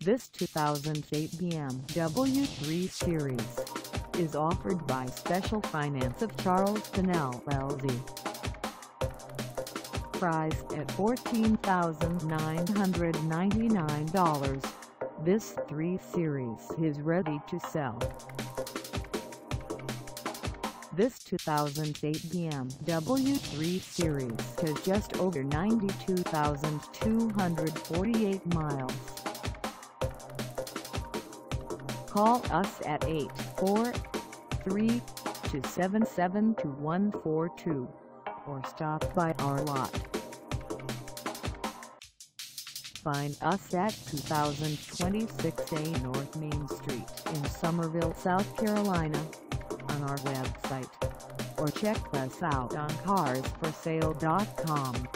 This 2008 BMW 3 Series is offered by Special Finance of Charleston LLC. Priced at $14,999, this 3 Series is ready to sell. This 2008 BMW 3 Series has just over 92,248 miles. Call us at 843-277-2142 or stop by our lot. Find us at 2026A North Main Street in Summerville, South Carolina, on our website, or check us out on carsforsale.com.